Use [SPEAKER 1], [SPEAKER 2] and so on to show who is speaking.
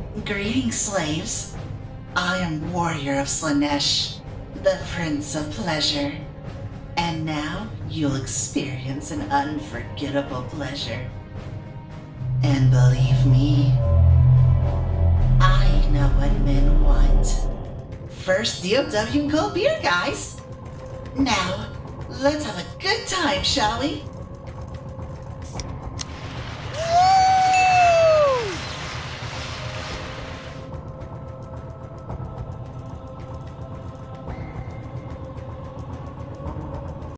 [SPEAKER 1] Greetings, slaves. I am Warrior of Slannesh, the Prince of Pleasure. And now you'll experience an unforgettable pleasure. And believe me, I know what men want. First DOW and cold beer, guys. Now, let's have a good time, shall we?